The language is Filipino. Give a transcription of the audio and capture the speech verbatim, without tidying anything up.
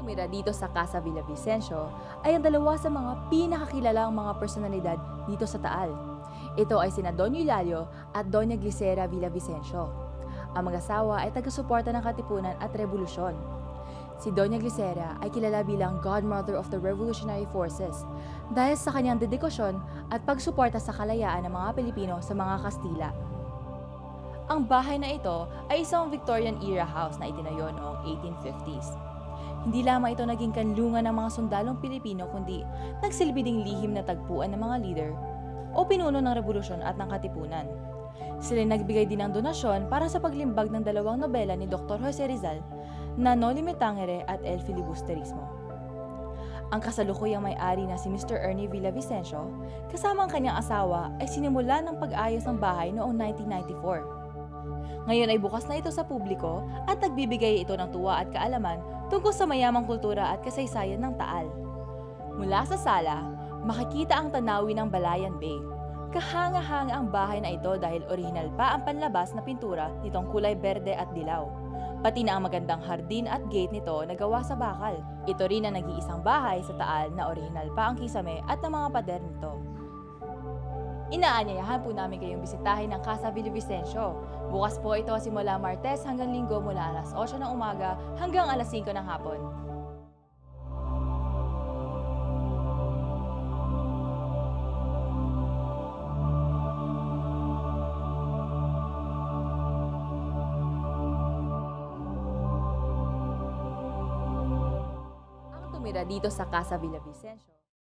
tumira dito sa Casa Villavicencio ay ang dalawa sa mga pinakakilalang mga personalidad dito sa Taal. Ito ay sina Don Eulalio at Doña Glycera Villavicencio. Ang mag-asawa ay taga-suporta ng Katipunan at Revolusyon. Si Doña Glycera ay kilala bilang Godmother of the Revolutionary Forces dahil sa kanyang dedikasyon at pagsuporta sa kalayaan ng mga Pilipino sa mga Kastila. Ang bahay na ito ay isang Victorian-era house na itinayo noong eighteen fifties. Hindi lamang ito naging kanlungan ng mga sundalong Pilipino kundi nagsilbi ding lihim na tagpuan ng mga leader o pinuno ng revolusyon at ng Katipunan. Sila nagbigay din ng donasyon para sa paglimbag ng dalawang nobela ni Doctor Jose Rizal na Noli Me Tangere at El Filibusterismo. Ang kasalukuyang may-ari na si Mister Ernie Villavicencio kasama ang kanyang asawa ay sinimula ng pag-ayos ng bahay noong nineteen ninety-four. Ngayon ay bukas na ito sa publiko at nagbibigay ito ng tuwa at kaalaman tungkol sa mayamang kultura at kasaysayan ng Taal. Mula sa sala, makikita ang tanawin ng Balayan Bay. Kahanga-hanga ang bahay na ito dahil orihinal pa ang panlabas na pintura nitong kulay berde at dilaw. Pati na ang magandang hardin at gate nito na gawa sa bakal. Ito rin ang nag-iisang bahay sa Taal na orihinal pa ang kisame at ang mga pader nito. Inaanyayahan po namin kayong bisitahin ang Casa Villavicencio. Bukas po ito simula Martes hanggang Linggo mula alas otso ng umaga hanggang alas singko ng hapon. Ang tumira dito sa Casa Villavicencio